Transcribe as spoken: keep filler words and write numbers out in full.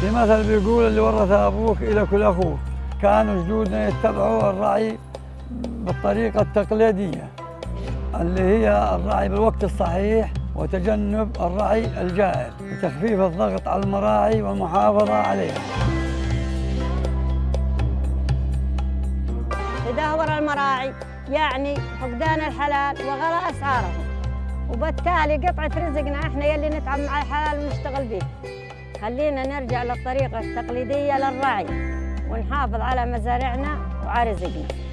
في مثل بيقول اللي ورث أبوك إلك لأخوك. كانوا جدودنا يتبعوا الرعي بالطريقة التقليدية اللي هي الرعي بالوقت الصحيح وتجنب الرعي الجائر لتخفيف الضغط على المراعي والمحافظة عليها. تدهور المراعي يعني فقدان الحلال وغلاء أسعارهم، وبالتالي قطعة رزقنا احنا يلي نتعب مع الحلال ونشتغل به. خلينا نرجع للطريقة التقليدية للرعي ونحافظ على مزارعنا وعلى رزقنا.